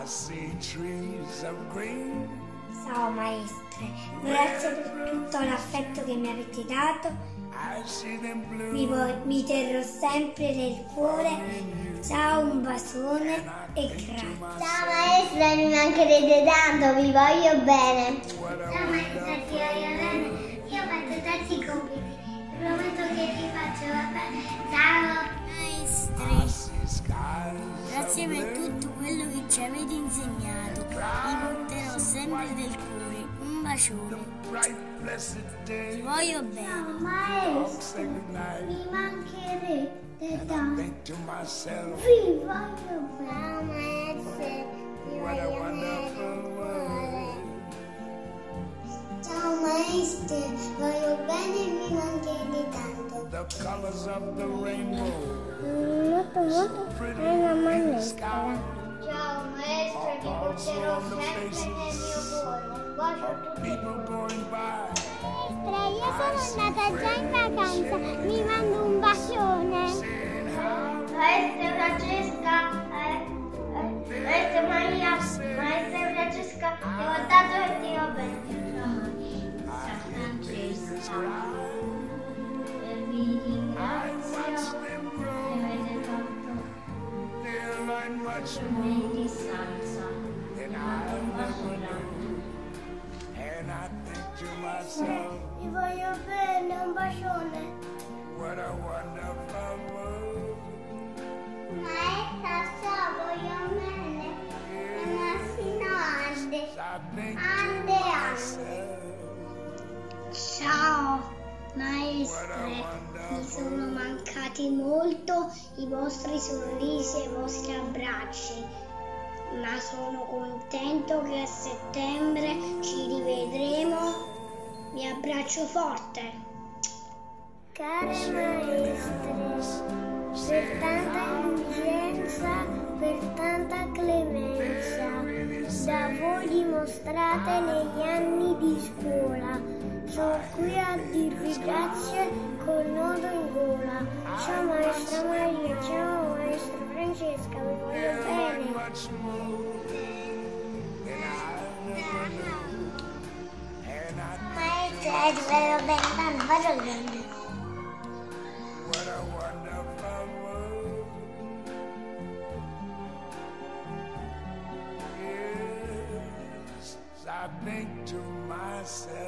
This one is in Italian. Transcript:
Ciao maestre, grazie per tutto l'affetto che mi avete dato. Vi terrò sempre nel cuore. Ciao, un bacione e grazie. Ciao maestra, mi mancherete tanto, vi voglio bene. Ciao maestra, ti voglio bene. Io ho fatto tanti compiti, prometto che li faccio bene. Ciao Maestre, grazie per tutto quello che ci avete insegnato. Vi porterò sempre del cuore. Un bacione. Ti voglio bene. Ciao maestra, mi mancherete tanto. Vi voglio bene. Ciao maestra, vi voglio bene. Ciao maestra, voglio bene e mi mancherete tanto. È una maestra. Ciao maestra, ti porterò sempre nel mio cuore. Un bacio a tutti. Maestra, io sono andata già in vacanza, mi mando un bacione. Maestra Francesca, maestra Maria, maestra Francesca, ti ho dato e ti va bene. Maestra Francesca, vi ringrazio che avete fatto me di salsa. Vi voglio bene, un bacione. Maestra, ciao, voglio bene. Ande. Ciao maestre, mi sono mancati molto i vostri sorrisi e i vostri abbracci, ma sono contento che a settembre ci rivedremo. Vi abbraccio forte. Care maestre, per tanta indulgenza, per tanta clemenza, da voi dimostrate negli anni di scuola, sono qui a dirvi grazie col nodo in gola. Ciao maestra Maria, ciao maestra Francesca, vi voglio bene. Maestra, ti voglio bene, tanto bacio grande. I think to myself.